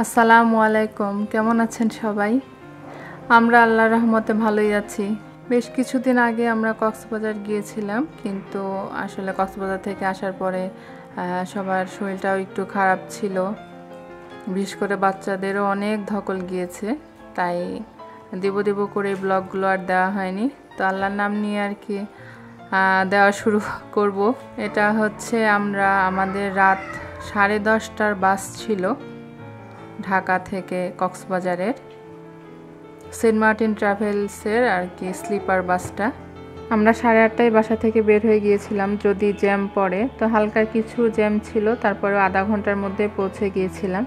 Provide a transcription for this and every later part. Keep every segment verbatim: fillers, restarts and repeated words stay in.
আসসালামু আলাইকুম। কেমন আছেন সবাই? আমরা আল্লাহর রহমতে ভালোই আছি। বেশ কিছুদিন আগে আমরা কক্সবাজার গিয়েছিলাম, কিন্তু আসলে কক্সবাজার থেকে আসার পরে সবার শরীরটাও একটু খারাপ ছিল, বিশেষ করে বাচ্চাদেরও অনেক ধকল গিয়েছে, তাই দেব দেব করে ব্লগগুলো আর দেওয়া হয়নি। তো আল্লাহর নাম নিয়ে আর কি দেওয়া শুরু করব। এটা হচ্ছে আমরা আমাদের রাত সাড়ে দশটার বাস ছিল ঢাকা থেকে কক্সবাজারের, সেন্ট মার্টিন ট্রাভেলসের আর কি স্লিপার বাসটা। আমরা সাড়ে আটটায় বাসা থেকে বের হয়ে গিয়েছিলাম, যদি জ্যাম পড়ে তো হালকা কিছু জ্যাম ছিল, তারপরে আধা ঘন্টার মধ্যে পৌঁছে গিয়েছিলাম।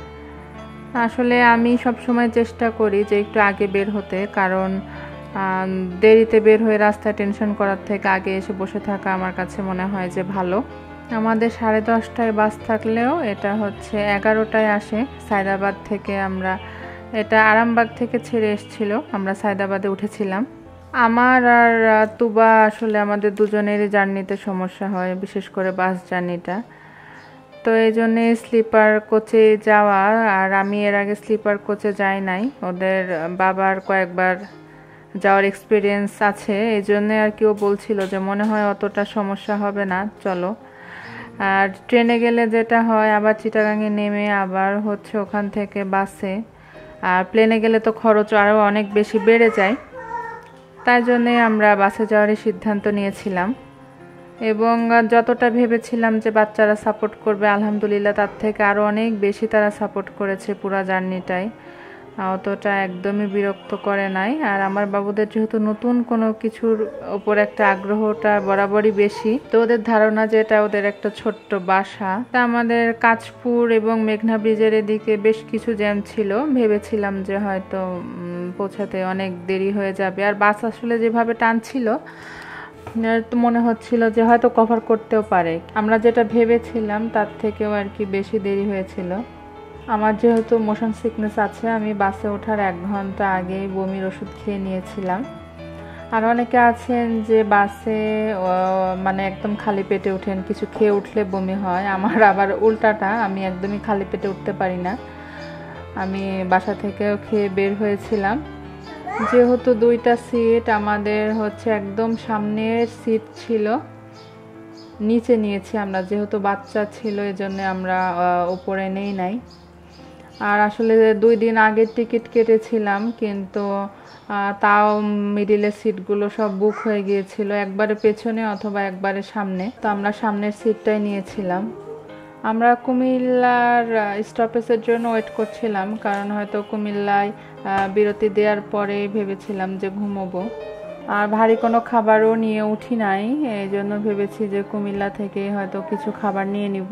আসলে আমি সব সময় চেষ্টা করি যে একটু আগে বের হতে, কারণ দেরিতে বের হয়ে রাস্তায় টেনশন করার থেকে আগে এসে বসে থাকা আমার কাছে মনে হয় যে ভালো। আমাদের সাড়ে দশটায় বাস থাকলেও এটা হচ্ছে এগারোটায় আসে সায়দাবাদ থেকে। আমরা এটা আরামবাগ থেকে ছেড়ে এসেছিল, আমরা সায়দাবাদে উঠেছিলাম। আমার আর তুবা আসলে আমাদের দুজনেরই জার্নিতে সমস্যা হয়, বিশেষ করে বাস জার্নিটা। তো এই জন্যে স্লিপার কোচে যাওয়া, আর আমি এর আগে স্লিপার কোচে যাই নাই, ওদের বাবার কয়েকবার যাওয়ার এক্সপিরিয়েন্স আছে, এই জন্যে আর কি ও বলছিল যে মনে হয় অতটা সমস্যা হবে না, চলো। আর ট্রেনে গেলে যেটা হয়, আবার চিটাগাঙে নেমে আবার হচ্ছে ওখান থেকে বাসে, আর প্লেনে গেলে তো খরচ আরও অনেক বেশি বেড়ে যায়, তাই জন্যে আমরা বাসে যাওয়ারই সিদ্ধান্ত নিয়েছিলাম। এবং যতটা ভেবেছিলাম যে বাচ্চারা সাপোর্ট করবে, আলহামদুলিল্লাহ তার থেকে আরও অনেক বেশি তারা সাপোর্ট করেছে পুরো জার্নিটাই, অতটা একদমই বিরক্ত করে নাই। আর আমার বাবুদের যেহেতু নতুন কোনো কিছুর ওপর একটা আগ্রহটা বরাবরই বেশি, তো ওদের ধারণা যে এটা ওদের একটা ছোট্ট বাসা। তা আমাদের কাঁচপুর এবং মেঘনা ব্রিজের এদিকে বেশ কিছু জ্যাম ছিল, ভেবেছিলাম যে হয়তো পৌঁছাতে অনেক দেরি হয়ে যাবে, আর বাস আসলে যেভাবে টানছিল তো মনে হচ্ছিল যে হয়তো কভার করতেও পারে। আমরা যেটা ভেবেছিলাম তার থেকেও আর কি বেশি দেরি হয়েছিল। আমার যেহেতু মোশন সিকনেস আছে, আমি বাসে ওঠার এক ঘন্টা আগেই বমির ওষুধ খেয়ে নিয়েছিলাম। আর অনেকে আছেন যে বাসে মানে একদম খালি পেটে উঠেন, কিছু খেয়ে উঠলে বমি হয়। আমার আবার উল্টাটা, আমি একদমই খালি পেটে উঠতে পারি না। আমি বাসা থেকেও খেয়ে বের হয়েছিলাম। যেহেতু দুইটা সিট আমাদের হচ্ছে একদম সামনের সিট ছিল, নিচে নিয়েছি আমরা, যেহেতু বাচ্চা ছিল এই জন্য আমরা উপরে নেই নাই। আর আসলে দুই দিন আগে টিকিট কেটেছিলাম, কিন্তু তাও মিডিলের সিটগুলো সব বুক হয়ে গিয়েছিল, একবারে পেছনে অথবা একবারে সামনে, তো আমরা সামনের সিটটাই নিয়েছিলাম। আমরা কুমিল্লার স্টপেজের জন্য ওয়েট করছিলাম, কারণ হয়তো কুমিল্লায় বিরতি দেওয়ার পরে ভেবেছিলাম যে ঘুমোবো। আর ভারী কোনো খাবারও নিয়ে উঠি নাই, এই জন্য ভেবেছি যে কুমিল্লা থেকে হয়তো কিছু খাবার নিয়ে নিব।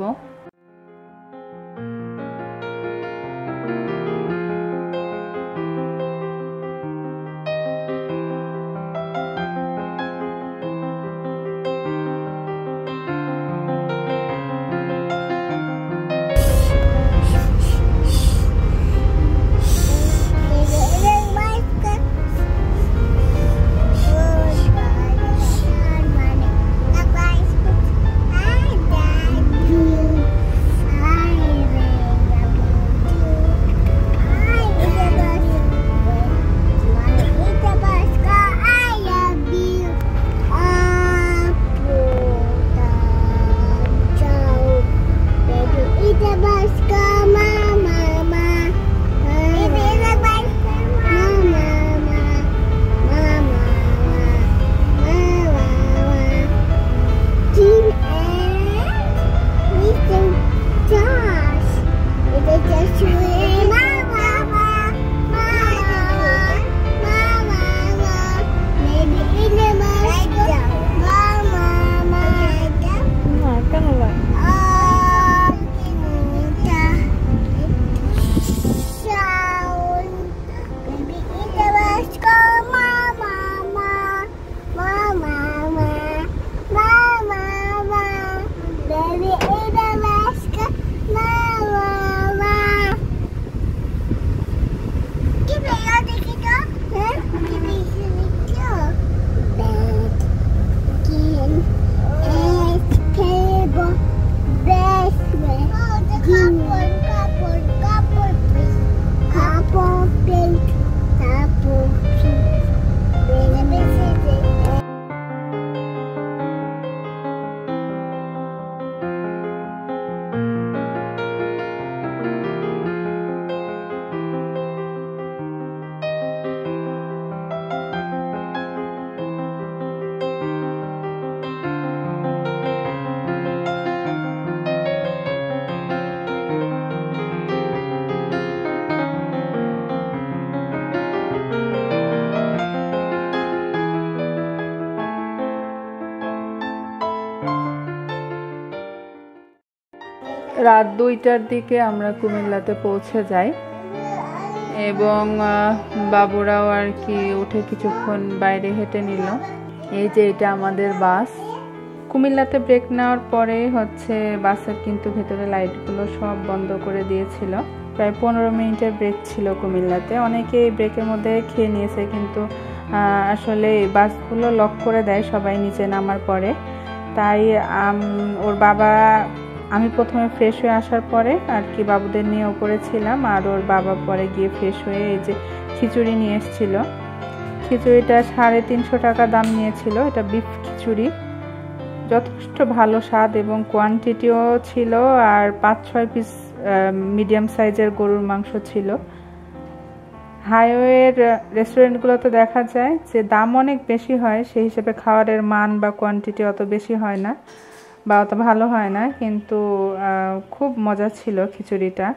রাত দুইটার দিকে আমরা কুমিল্লাতে পৌঁছে যাই এবং বাবুরাও আর কি উঠে কিছুক্ষণ বাইরে হেঁটে নিল। এই যে এটা আমাদের বাস। কুমিল্লাতে ব্রেক নেওয়ার পরে হচ্ছে বাসের কিন্তু ভেতরে লাইটগুলো সব বন্ধ করে দিয়েছিল। প্রায় পনেরো মিনিটের ব্রেক ছিল কুমিল্লাতে। অনেকে ব্রেকের মধ্যে খেয়ে নিয়েছে, কিন্তু আসলে বাসগুলো লক করে দেয় সবাই নিচে নামার পরে। তাই ওর বাবা, আমি প্রথমে ফ্রেশ হয়ে আসার পরে আর কি বাবুদের নিয়ে উপরে ছিলাম, আর ওর বাবা পরে গিয়ে ফ্রেশ হয়ে এই যে খিচুড়ি নিয়ে এসেছিল। খিচুড়িটা সাড়ে তিনশো টাকা দাম নিয়েছিল। এটা বিফ খিচুড়ি, যথেষ্ট ভালো স্বাদ এবং কোয়ান্টিটিও ছিল, আর পাঁচ ছয় পিস মিডিয়াম সাইজের গরুর মাংস ছিল। হাইওয়ের রেস্টুরেন্টগুলোতে দেখা যায় যে দাম অনেক বেশি হয়, সেই হিসেবে খাবারের মান বা কোয়ান্টিটি অত বেশি হয় না বা অত ভালো হয় না, কিন্তু খুব মজা ছিল খিচুড়িটা।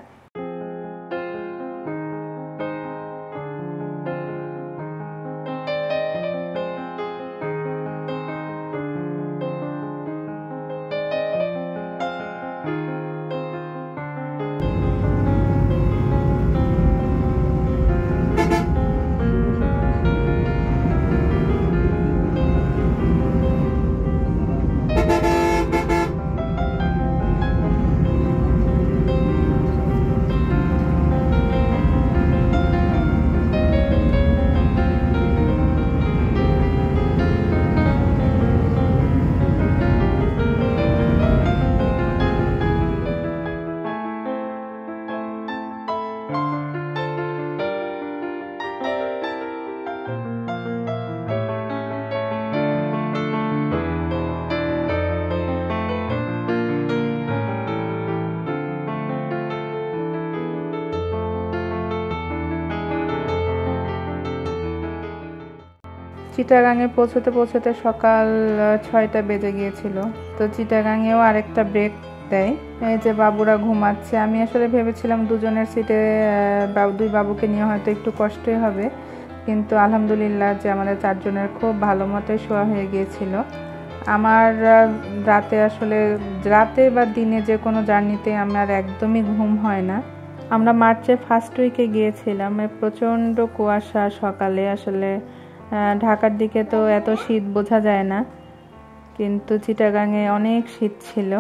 চিটাগাঙে পৌঁছতে পৌঁছতে সকাল ছয়টা বেজে গিয়েছিল। তো চিটাগাঙেও আরেকটা ব্রেক দেয়। এই যে বাবুরা ঘুমাচ্ছে। আমি আসলে ভেবেছিলাম দুজনের সিটে দুই বাবুকে নিয়ে হয়তো একটু কষ্টই হবে, কিন্তু আলহামদুলিল্লাহ যে আমাদের চারজনের খুব ভালো মতোই শোয়া হয়ে গিয়েছিল। আমার রাতে আসলে রাতে বা দিনে যে কোনো জার্নিতে আমার একদমই ঘুম হয় না। আমরা মার্চের ফার্স্ট উইকে গিয়েছিলাম। প্রচণ্ড কুয়াশা সকালে। আসলে ঢাকার দিকে তো এত শীত বোঝা যায় না, কিন্তু চিটাগাঙে অনেক শীত ছিল।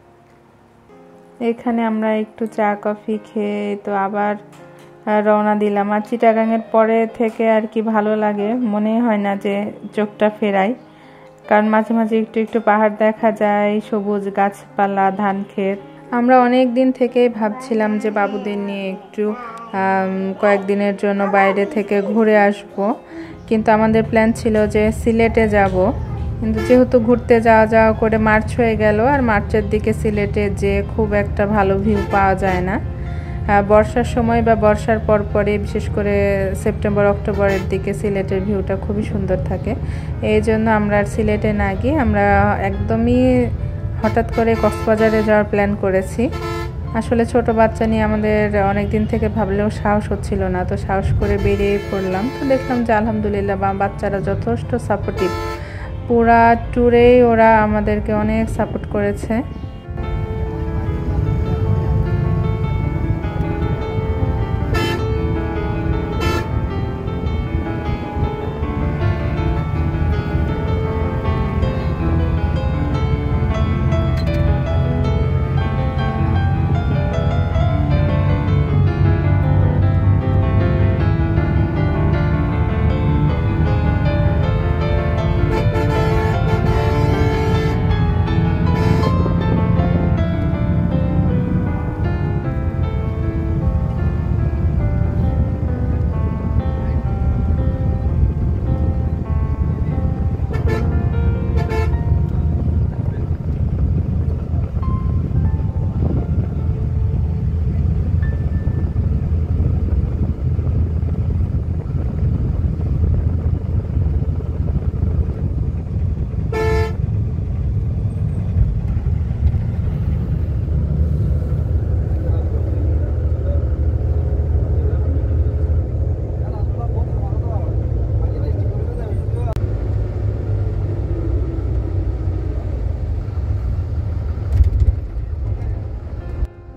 এখানে আমরা একটু চা কফি খেয়ে তো আবার রওনা দিলাম। আর চিটাগাঙের পরে থেকে আর কি ভালো লাগে, মনে হয় না যে চোখটা ফেরাই, কারণ মাঝে মাঝে একটু একটু পাহাড় দেখা যায়, সবুজ গাছপালা, ধান ক্ষেত। আমরা অনেক দিন থেকেই ভাবছিলাম যে বাবুদের নিয়ে একটু কয়েকদিনের জন্য বাইরে থেকে ঘুরে আসব, কিন্তু আমাদের প্ল্যান ছিল যে সিলেটে যাব। কিন্তু যেহেতু ঘুরতে যাওয়া যাওয়া করে মার্চ হয়ে গেল, আর মার্চের দিকে সিলেটে যে খুব একটা ভালো ভিউ পাওয়া যায় না। বর্ষার সময় বা বর্ষার পর পরে, বিশেষ করে সেপ্টেম্বর অক্টোবরের দিকে সিলেটের ভিউটা খুবই সুন্দর থাকে। এই জন্য আমরা আর সিলেটে না গিয়ে আমরা একদমই হঠাৎ করে কক্সবাজারে যাওয়ার প্ল্যান করেছি। আসলে ছোট বাচ্চা নিয়ে আমাদের অনেক দিন থেকে ভাবলেও সাহস হচ্ছিল না, তো সাহস করে বেরিয়ে পড়লাম। তো দেখলাম যে আলহামদুলিল্লাহ বাচ্চারা যথেষ্ট সাপোর্টিভ। পুরা ট্যুরেই ওরা আমাদেরকে অনেক সাপোর্ট করেছে।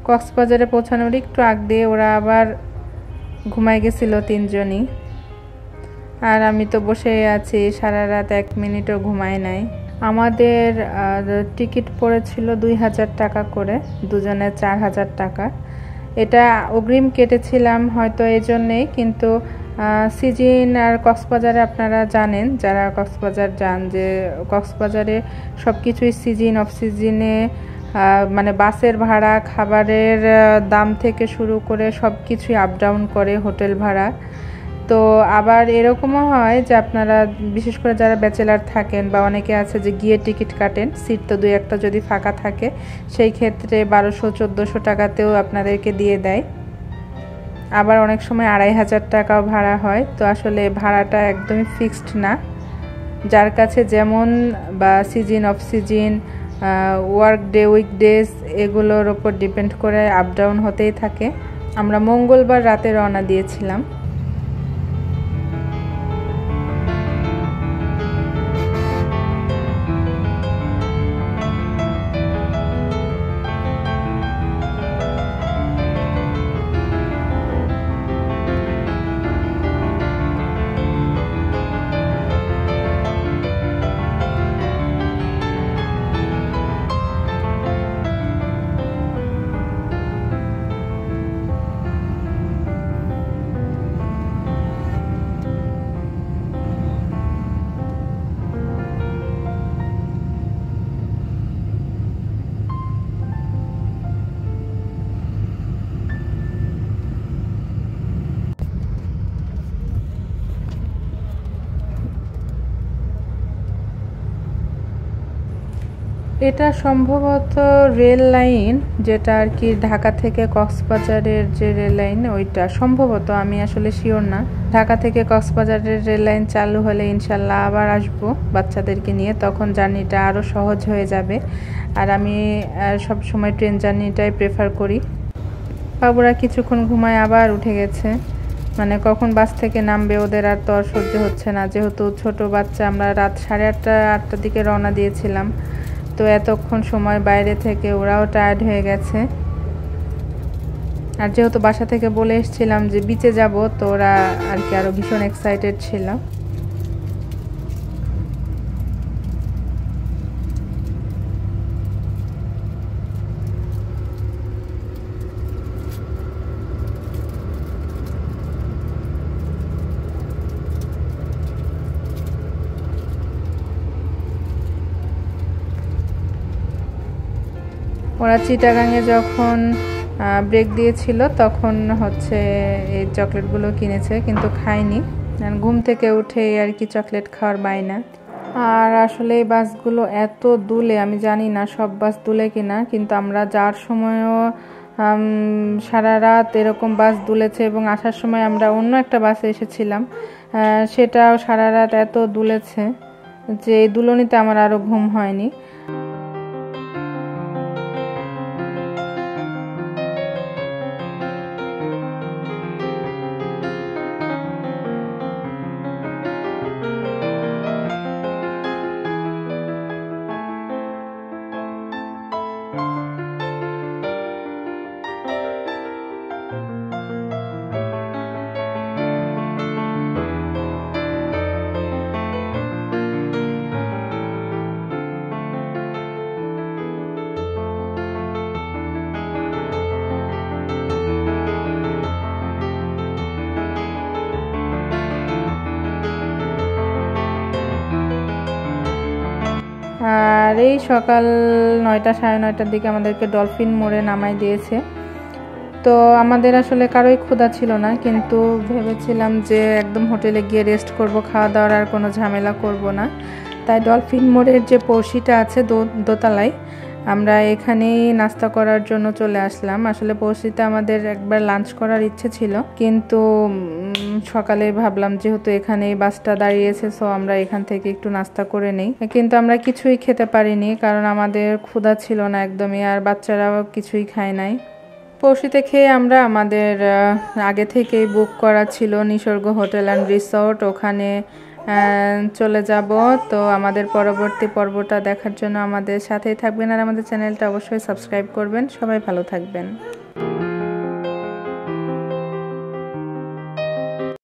কক্সবাজারে পৌঁছানোর একটু আগ দিয়ে ওরা আবার ঘুমায় গেছিল তিনজনই, আর আমি তো বসে আছি সারা রাত, এক মিনিটও ঘুমায় নাই। আমাদের টিকিট পড়েছিল দুই হাজার টাকা করে, দুজনে চার হাজার টাকা। এটা অগ্রিম কেটেছিলাম হয়তো এই জন্যেই, কিন্তু সিজন আর কক্সবাজারে আপনারা জানেন, যারা কক্সবাজার যান, যে কক্সবাজারে সব কিছুই সিজন অফ সিজনে, মানে বাসের ভাড়া, খাবারের দাম থেকে শুরু করে সব কিছুই আপ ডাউন করে, হোটেল ভাড়া। তো আবার এরকমও হয় যে আপনারা বিশেষ করে যারা ব্যাচেলার থাকেন বা অনেকে আছে যে গিয়ে টিকিট কাটেন, সিট তো দুই একটা যদি ফাঁকা থাকে, সেই ক্ষেত্রে বারোশো চোদ্দোশো টাকাতেও আপনাদেরকে দিয়ে দেয়। আবার অনেক সময় আড়াই হাজার টাকাও ভাড়া হয়। তো আসলে ভাড়াটা একদমই ফিক্সড না, যার কাছে যেমন, বা season off season, work day, weekdays, এগুলোর ওপর ডিপেন্ড করে আপ ডাউন হতেই থাকে। আমরা মঙ্গলবার রাতে রওনা দিয়েছিলাম। এটা সম্ভবত রেল লাইন, যেটা আর কি ঢাকা থেকে কক্সবাজারের যে রেল লাইন, ওইটা সম্ভবত, আমি আসলে শিওর না। ঢাকা থেকে কক্সবাজারের রেল লাইন চালু হলে ইনশাল্লাহ আবার আসবো বাচ্চাদেরকে নিয়ে, তখন জার্নিটা আরও সহজ হয়ে যাবে। আর আমি সব সময় ট্রেন জার্নিটাই প্রেফার করি। বাবুরা কিছুক্ষণ ঘুমায় আবার উঠে গেছে, মানে কখন বাস থেকে নামবে ওদের আর তো আর সহ্য হচ্ছে না। যেহেতু ছোট বাচ্চা, আমরা রাত সাড়ে আটটা আটটার দিকে রওনা দিয়েছিলাম, তো এতক্ষণ সময় বাইরে থেকে ওরাও টায়ার্ড হয়ে গেছে। আর যেহেতু বাসা থেকে বলে এসেছিলাম যে বিচে যাব, তো ওরা আর কি আরো ভীষণ এক্সাইটেড ছিল। ওরা চিটাগাঙে যখন ব্রেক দিয়েছিল তখন হচ্ছে এই চকলেটগুলো কিনেছে, কিন্তু খায়নি। ঘুম থেকে উঠে আর কি চকলেট খাওয়ার বায়না। আর আসলে এই বাসগুলো এত দুলে, আমি জানি না সব বাস দুলে কিনা, কিন্তু আমরা যাওয়ার সময়ও সারা রাত এরকম বাস দুলেছে, এবং আসার সময় আমরা অন্য একটা বাসে এসেছিলাম, সেটাও সারা রাত এত দুলেছে যে এই দুলনিতে আমার আরও ঘুম হয়নি। আর এই সকাল নয়টা সাড়ে নয়টার দিকে আমাদেরকে ডলফিন মোড়ে নামাই দিয়েছে। তো আমাদের আসলে কারোই ক্ষুধা ছিল না, কিন্তু ভেবেছিলাম যে একদম হোটেলে গিয়ে রেস্ট করব, খাওয়া দাওয়ার আর কোনো ঝামেলা করব না। তাই ডলফিন মোড়ের যে পড়শিটা আছে দোতলায়, আমরা এখানেই নাস্তা করার জন্য চলে আসলাম। আসলে পড়শিতে আমাদের একবার লাঞ্চ করার ইচ্ছে ছিল, কিন্তু সকালে ভাবলাম যেহেতু এখানে বাসটা দাঁড়িয়েছে, সো আমরা এখান থেকে একটু নাস্তা করে নেই। কিন্তু আমরা কিছুই খেতে পারিনি, কারণ আমাদের ক্ষুধা ছিল না একদমই, আর বাচ্চারাও কিছুই খায় নাই। পড়শিতে খেয়ে আমরা আমাদের আগে থেকেই বুক করা ছিল নিসর্গ হোটেল অ্যান্ড রিসোর্ট, ওখানে চলে যাব। তো আমাদের পরবর্তী পর্বটা দেখার জন্য আমাদের সাথেই থাকবেন, আর আমাদের চ্যানেলটা অবশ্যই সাবস্ক্রাইব করবেন। সবাই ভালো থাকবেন।